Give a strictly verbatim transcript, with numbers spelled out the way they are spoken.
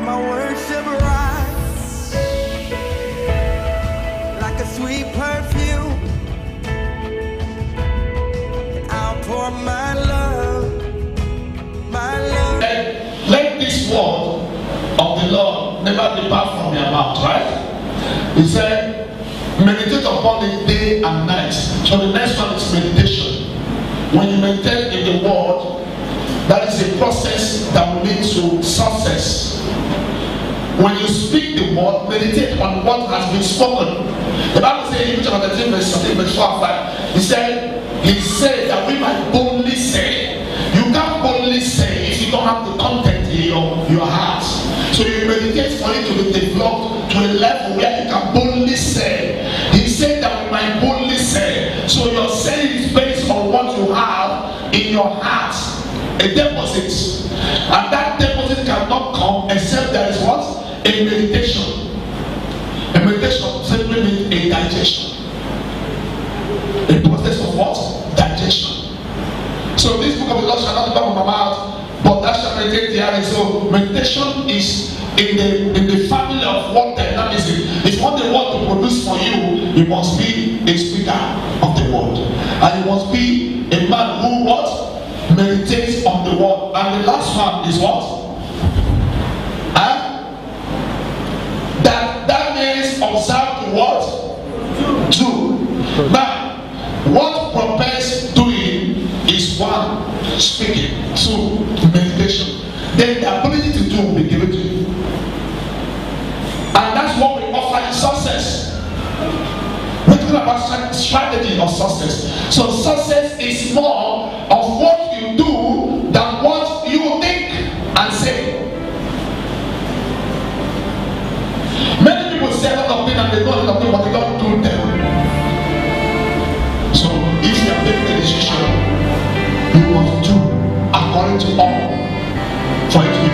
my worship rise like a sweet perfume, and I'll pour my love, my love. And let this word of the Lord never depart from your mouth, right? He said, meditate upon it day and night. So the next one is meditation. When you meditate in the word, that is a process that will lead to success. When you speak the word, meditate on what has been spoken. The Bible says in chapter thirteen, verse four and five, he said, He said that we might boldly say. You can't boldly say if you don't have the content in your, your heart. So you meditate for it to be developed to a level where you can boldly say. He said that we might boldly say. So your saying is based on what you have in your heart. A deposit, and that deposit cannot come except there is what? A meditation. A meditation simply means a digestion. A process of what? Digestion. So this book of the Lord shall not come from my mouth, but that shall meditate therein. So meditation is in the in the family of what dynamism. If what the word to produce for you, you must be a speaker of the word, and you must be a man who what? Meditates on the word. And the last one is what? Huh? That that means observe the what? Do. Now, what propels doing is one, speaking. Two, meditation. Then the ability to do will be given to you. And that's what we offer in success. We're talking about strategy of success. So success is more of what you do than what you think and say. Many people say a lot of things and they don't know what they don't do them. So if you are taking a decision, you must do according to all for it to